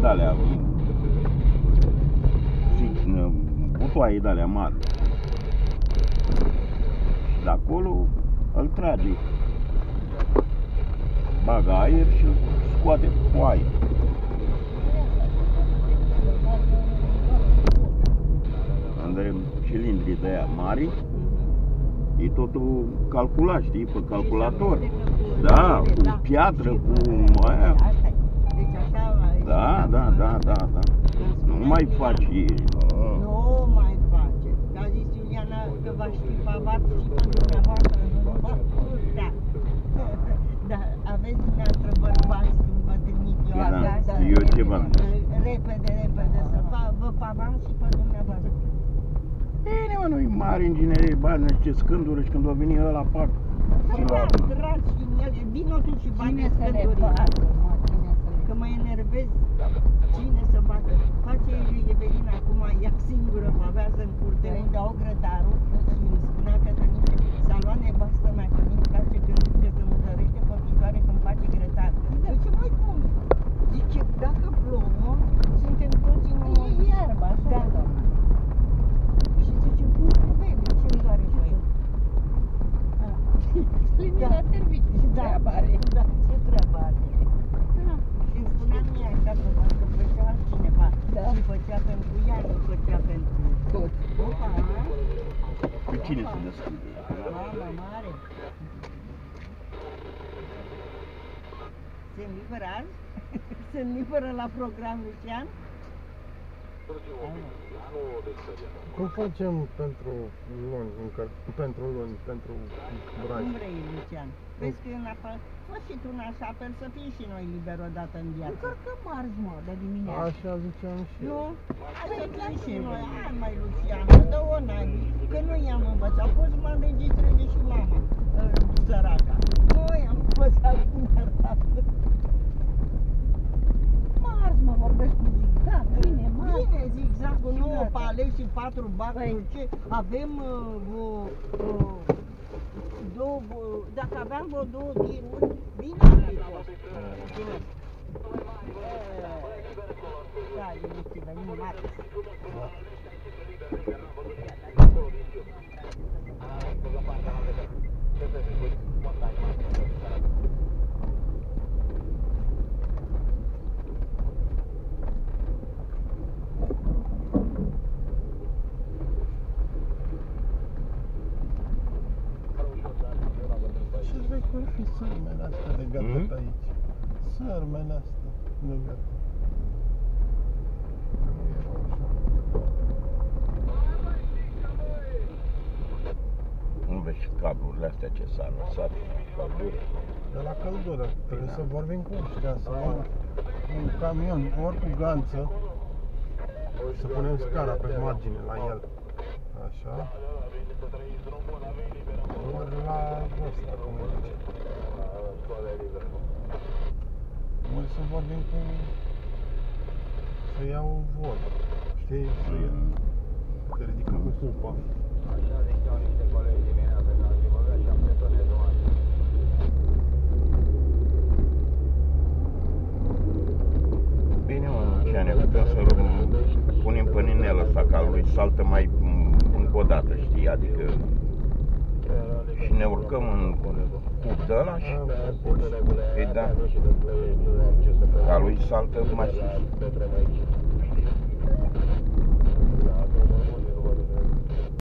de-alea, butoaie de-alea mari. Și de acolo îl trage. Bagă aer și îl scoate cu aer. Unde cilindrii de aia mari, e totul calculat, știi, pe calculator. Da, cu piatră, cu aia. Da. Nu mai faci. Nu mai face. A zis Iuliana că va ști pavat și pe dumneavoastră, nu va putea. Dar aveți dumneavoastră bărbați când vă trimit eu acasă. Eu ce v-am zis? Repede să vă pavam și pe dumneavoastră. Bine, mă, nu-i mare inginerie, bani, niște scânduri și când o veni ăla, pac. Dragi din el, vino tu și bani scânduri. Că mă enervez. Cine să bată? Face Evelina acum, ea singură, mă avea să-mi curte unde au grătarul și îmi spunea că s-a luat nevastă mea, că nu-mi place că se mutărește pe picioare când face grătar. Zice, măi, cum? Zice, dacă plouă, suntem toți în iarba, așa. Da. Și zice, cum trebuie, ce-mi doare pe el? Linirea termică, ce treabă are? Da, ce treabă are? Și îmi spunea mie așa că făcea altcineva. Și făcea pentru ea, nu făcea pentru toți. Opa, Cu cine se deschide? Mama mare. Sunt liberă azi? Sunt liberă la program, Lucian? Cum facem pentru luni, pentru braj? Cum vrei, Lucian? Vezi că în afară, fă și tu un așa, apel să fii și noi liberi odată în viață. Încărcăm marzi, mă, de dimineață. Așa ziceam și eu. Nu? Hai să fim și noi. Hai, mai, Lucian, dă-o naibii, că nu i-am învățat. Poți să mă înregistreze și mama, săraca. Noi am învățat cum arată. Marzi, mă, vorbesc cu zigzag. Bine, marzi. Bine, zigzag, cu 9 pale și 4 bacuri. Ce? Avem dacă aveam vreo 2 tiruri, bine ar fi fost. Da, e venim mare. Cum fi sărmele astea legate pe aici? Sărmele astea legate. Nu vezi cablurile astea ce s-a lăsat, căldură. De la căldură, trebuie să vorbim cu ăștia, să luăm un camion, ori cu ganță, să punem scara pe margine la el. Așa. Ori la ăsta, cum îi zice. Ori să vorbim cu... să iau vol, știi? Să ridicăm cu cupa. Așa ziceau niște colegi dimineața, că am zis, bă, și am petone de oameni. Bine, mă, Luciane, putem să-l punem pe ninel ăsta, ca lui saltă mai încă o dată, știi, adică și ne urcăm în cup de ăla și da, ca lui saltă mai sus.